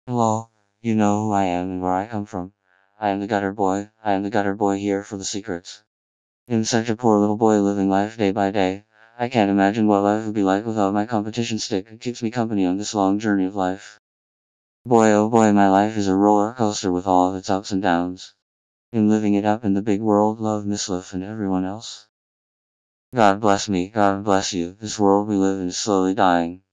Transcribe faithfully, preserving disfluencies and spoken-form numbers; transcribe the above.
Hello, you know who I am and where I come from. I am the gutter boy, I am the gutter boy here for the secrets. I'm such a poor little boy living life day by day. I can't imagine what life would be like without my competition stick. It keeps me company on this long journey of life. Boy oh boy, my life is a roller coaster with all of its ups and downs. I'm living it up in the big world, love Miss Liff and everyone else. God bless me, God bless you, this world we live in is slowly dying.